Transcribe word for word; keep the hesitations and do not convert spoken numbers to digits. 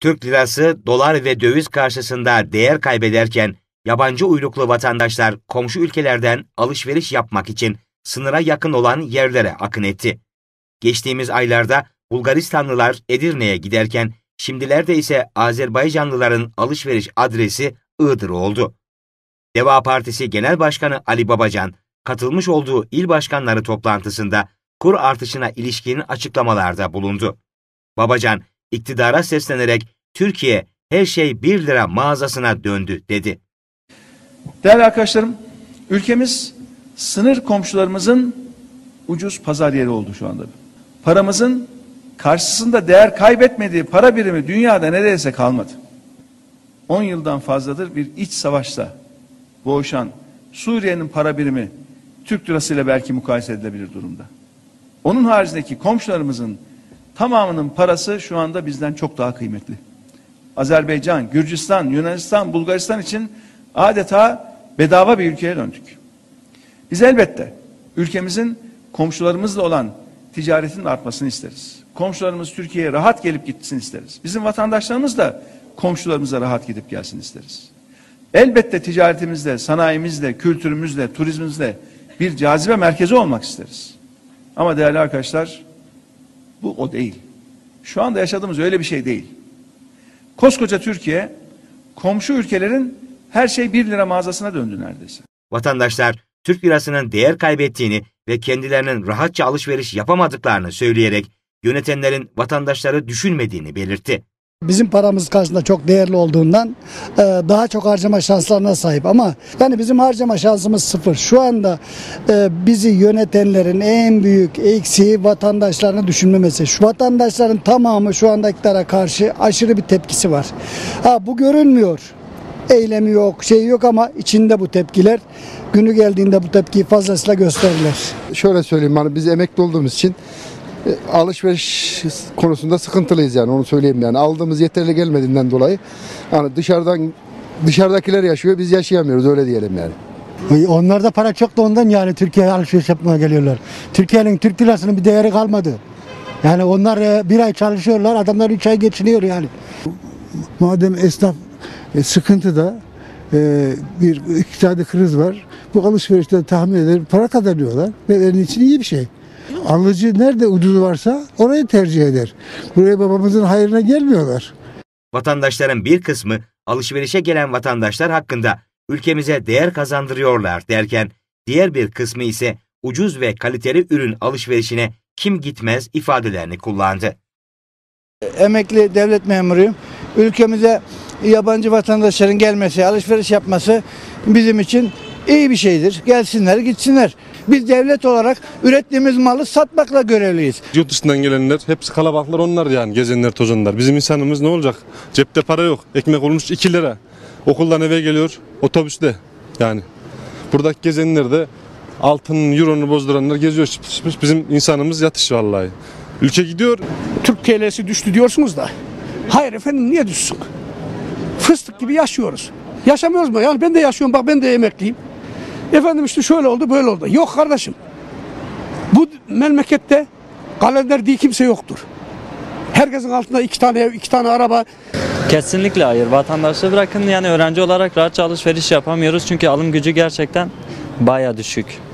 Türk lirası dolar ve döviz karşısında değer kaybederken yabancı uyruklu vatandaşlar komşu ülkelerden alışveriş yapmak için sınıra yakın olan yerlere akın etti. Geçtiğimiz aylarda Bulgaristanlılar Edirne'ye giderken şimdilerde ise Azerbaycanlıların alışveriş adresi Iğdır oldu. Deva Partisi Genel Başkanı Ali Babacan, katılmış olduğu il başkanları toplantısında kur artışına ilişkin açıklamalarda bulundu. Babacan, iktidara seslenerek Türkiye her şey bir lira mağazasına döndü dedi. Değerli arkadaşlarım, ülkemiz sınır komşularımızın ucuz pazar yeri oldu şu anda. Paramızın karşısında değer kaybetmediği para birimi dünyada neredeyse kalmadı. on yıldan fazladır bir iç savaşla boğuşan Suriye'nin para birimi Türk lirasıyla belki mukayese edilebilir durumda. Onun haricindeki komşularımızın tamamının parası şu anda bizden çok daha kıymetli. Azerbaycan, Gürcistan, Yunanistan, Bulgaristan için adeta bedava bir ülkeye döndük. Biz elbette ülkemizin komşularımızla olan ticaretin artmasını isteriz. Komşularımız Türkiye'ye rahat gelip gitsin isteriz. Bizim vatandaşlarımız da komşularımıza rahat gidip gelsin isteriz. Elbette ticaretimizde, sanayimizde, kültürümüzde, turizmimizde bir cazibe merkezi olmak isteriz. Ama değerli arkadaşlar, bu o değil. Şu anda yaşadığımız öyle bir şey değil. Koskoca Türkiye, komşu ülkelerin her şey bir lira mağazasına döndü neredeyse. Vatandaşlar Türk lirasının değer kaybettiğini ve kendilerinin rahatça alışveriş yapamadıklarını söyleyerek yönetenlerin vatandaşları düşünmediğini belirtti. Bizim paramız karşısında çok değerli olduğundan daha çok harcama şanslarına sahip ama yani bizim harcama şansımız sıfır. Şu anda bizi yönetenlerin en büyük eksiği vatandaşlarını düşünmemesi. Şu vatandaşların tamamı şu anda iktidara karşı aşırı bir tepkisi var. Ha, bu görünmüyor. Eylemi yok, şey yok ama içinde bu tepkiler. Günü geldiğinde bu tepkiyi fazlasıyla gösterirler. Şöyle söyleyeyim, hani biz emekli olduğumuz için alışveriş konusunda sıkıntılıyız, yani onu söyleyeyim. Yani aldığımız yeterli gelmediğinden dolayı hani dışarıdan dışarıdakiler yaşıyor, biz yaşayamıyoruz, öyle diyelim yani. Onlarda para çok da ondan yani Türkiye'ye alışveriş yapmaya geliyorlar. Türkiye'nin Türk lirasının bir değeri kalmadı. Yani onlar bir ay çalışıyorlar, adamlar üç ay geçiniyor yani. Madem esnaf sıkıntıda, bir iktisadi kriz var, bu alışverişte tahmin eder para kazanıyorlar ve benim için iyi bir şey. Alıcı nerede ucuzu varsa orayı tercih eder. Buraya babamızın hayrına gelmiyorlar. Vatandaşların bir kısmı alışverişe gelen vatandaşlar hakkında ülkemize değer kazandırıyorlar derken diğer bir kısmı ise ucuz ve kaliteli ürün alışverişine kim gitmez ifadelerini kullandı. Emekli devlet memuruyum. Ülkemize yabancı vatandaşların gelmesi, alışveriş yapması bizim için iyi bir şeydir. Gelsinler, gitsinler. Biz devlet olarak ürettiğimiz malı satmakla görevliyiz. Yurt dışından gelenler, hepsi kalabalıklar onlar yani, gezenler, tozanlar. Bizim insanımız ne olacak? Cepte para yok. Ekmek olmuş iki lira. Okuldan eve geliyor, otobüste yani. Buradaki gezenler de altının, euronun bozduranlar geziyor. Bizim insanımız yatış vallahi. Ülke gidiyor. Türk T L'si düştü diyorsunuz da. Hayır efendim, niye düşsün? Fıstık gibi yaşıyoruz. Yaşamıyoruz mu? Yani ben de yaşıyorum, bak ben de emekliyim. Efendim işte şöyle oldu, böyle oldu. Yok kardeşim. Bu memlekette kalender diye kimse yoktur. Herkesin altında iki tane ev, iki tane araba. Kesinlikle hayır. Vatandaşı bırakın, yani öğrenci olarak rahatça alışveriş yapamıyoruz. Çünkü alım gücü gerçekten baya düşük.